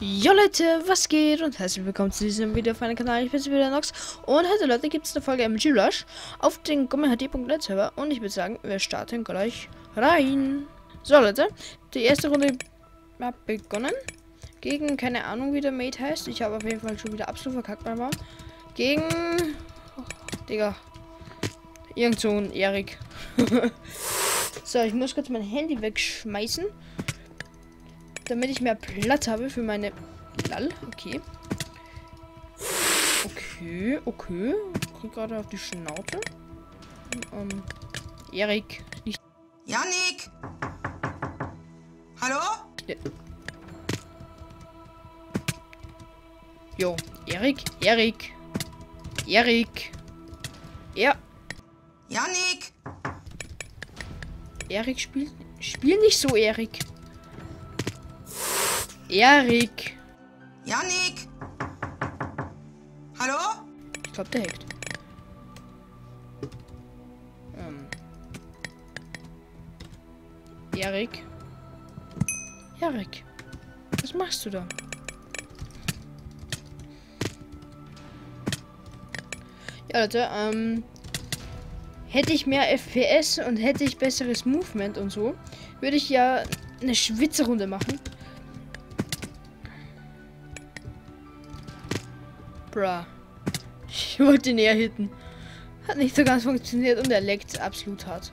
Jo Leute, was geht und herzlich willkommen zu diesem Video auf meinem Kanal. Ich bin wieder Nox und heute Leute gibt es eine Folge MG Rush auf den GommelHD.net Server und ich würde sagen, wir starten gleich rein. So Leute, die erste Runde hat begonnen gegen, keine Ahnung wie der Mate heißt, ich habe auf jeden Fall schon wieder absolut verkackt beim Baum. Gegen, Digga, irgend so ein Erik. So, ich muss kurz mein Handy wegschmeißen, damit ich mehr Platz habe für meine Lall. Okay. Okay. Krieg gerade auf die Schnauze. Erik. Nicht. Jannik! Hallo? Jo, Erik. Ja. Jannik! Erik spiel nicht so, Erik. Jannik! Hallo? Ich glaube, der hackt. Erik, was machst du da? Ja, Leute, hätte ich mehr FPS und hätte ich besseres Movement und so, würde ich ja eine Schwitzerunde machen. Bruh. Ich wollte ihn eher hitten. Hat nicht so ganz funktioniert und er leckt absolut hart.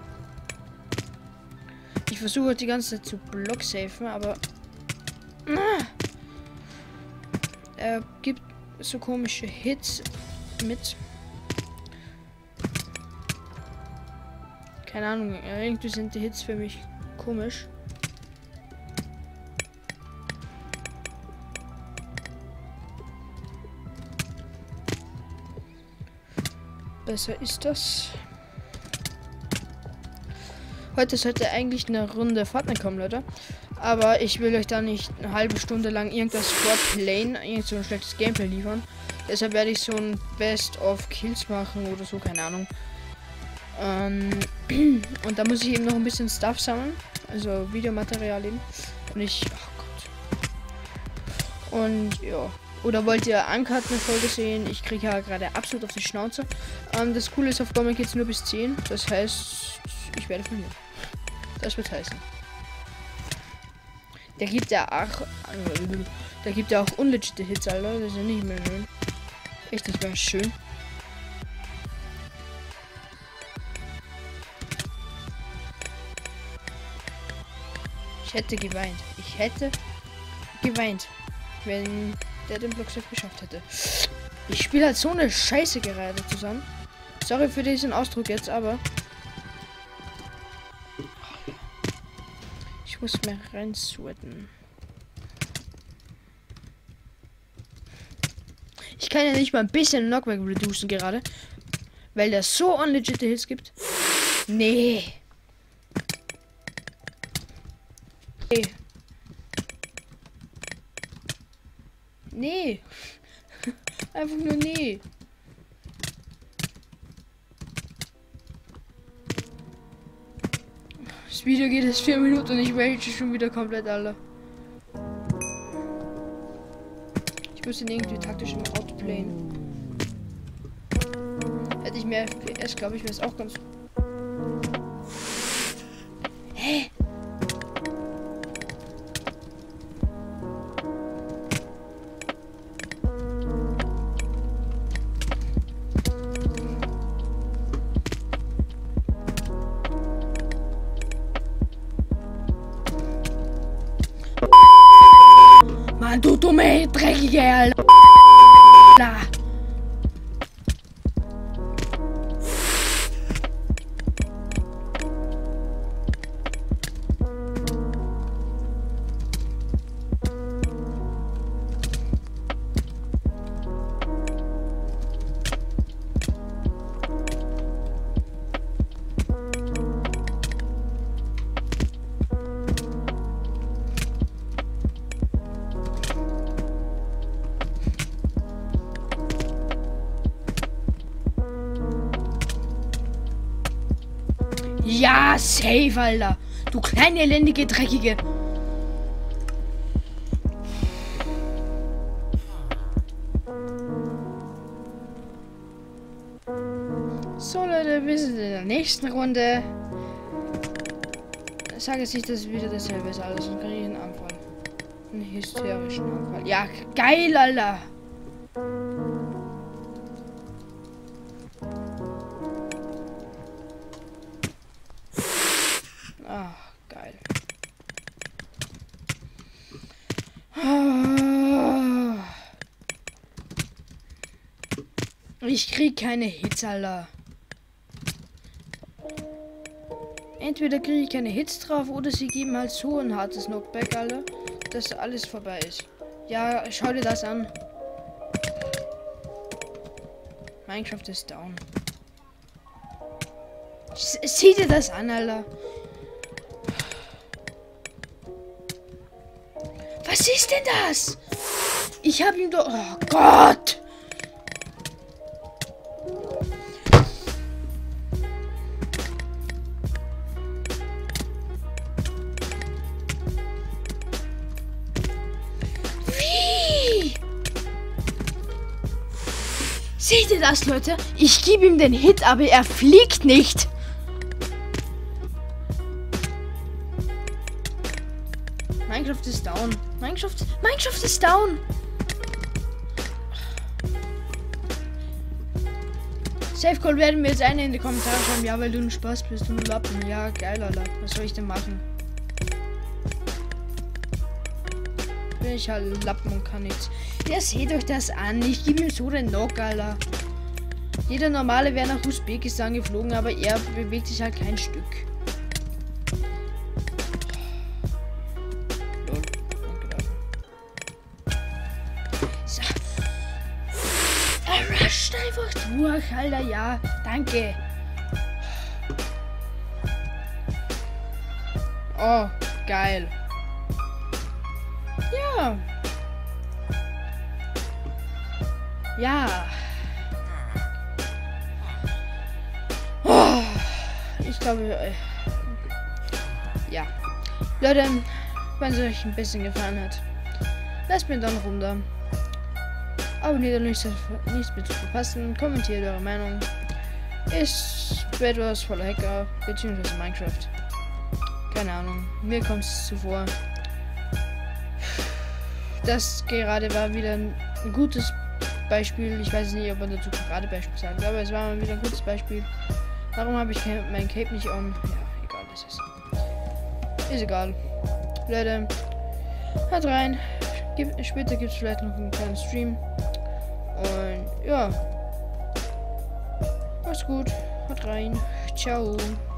Ich versuche die ganze Zeit zu blocksafen, aber er gibt so komische Hits mit. Keine Ahnung, irgendwie sind die Hits für mich komisch. Besser ist das. Heute sollte eigentlich eine Runde Fortnite kommen, Leute. Aber ich will euch da nicht eine halbe Stunde lang irgendwas vorplayen, irgend so ein schlechtes Gameplay liefern. Deshalb werde ich so ein Best of Kills machen oder so, keine Ahnung. Und da muss ich eben noch ein bisschen Stuff sammeln. Also Videomaterial eben. Und oh Gott. Und ja. Oder wollt ihr Uncut eine Folge sehen? Ich kriege ja gerade absolut auf die Schnauze. Das Coole ist, auf Gommel geht es nur bis 10. Das heißt, ich werde verlieren. Das wird heißen. Der gibt ja auch unlegite Hits, Alter. Das ist ja nicht mehr schön. Echt, das wäre schön. Ich hätte geweint, wenn der den Blocksafe geschafft hätte. Ich spiele halt so eine Scheiße gerade zusammen. Sorry für diesen Ausdruck jetzt, aber ich muss mehr rein sweaten. Ich kann ja nicht mal ein bisschen Knockback reducen gerade, weil der so unlegite Hits gibt. Nee. Nee. Einfach nur nee. Das Video geht jetzt 4 Minuten und ich rage schon wieder komplett, alle. Ich muss ihn irgendwie taktisch im Outplayen. Hätte ich mehr FPS, glaube ich, wäre es auch ganz. Hä? Mann, du dumme, dreckige Alter. Ja, safe, Alter. Du kleine, elendige, dreckige. ist in der nächsten Runde. Ich sage jetzt nicht, dass es wieder dasselbe ist, alles. Und kriege ich einen Anfall. Einen hysterischen Anfall. Ja, geil, Alter. Ah, geil. Ich krieg keine Hits, Alter. Entweder kriege ich keine Hits drauf oder sie geben halt so ein hartes Knockback, Alter, dass alles vorbei ist. Ja, schau dir das an. Minecraft ist down. Sieh dir das an, Alter. Was ist denn das? Ich hab ihm doch... Oh Gott! Wie? Seht ihr das, Leute? Ich gebe ihm den Hit, aber er fliegt nicht. Minecraft ist down. Minecraft ist down. Safe Call werden wir jetzt eine in die Kommentare schreiben. Ja, weil du ein Spaß bist und ein Lappen. Ja, geil, Alter. Was soll ich denn machen? Bin ich halt Lappen und kann nichts. Ja, seht euch das an. Ich gebe ihm so den Knock, Alter. Jeder Normale wäre nach Usbekistan geflogen, aber er bewegt sich halt kein Stück. Rusht einfach durch, Alter, ja, danke. Oh, geil. Ja. Ja. Oh, ich glaube, ja. Leute, wenn es euch ein bisschen gefallen hat, lasst mir dann runter. Abonniert und nichts mehr zu verpassen. Kommentiert eure Meinung. Ist etwas voller Hacker, beziehungsweise Minecraft. Keine Ahnung. Mir kommt es zuvor. Das gerade war wieder ein gutes Beispiel. Ich weiß nicht, ob man dazu gerade Beispiel sagt, aber es war mal wieder ein gutes Beispiel. Warum habe ich mein Cape nicht on? Ja, egal, das ist egal. Leute, haut rein. Später gibt es vielleicht noch einen kleinen Stream. Und ja. Mach's gut. Haut rein. Ciao.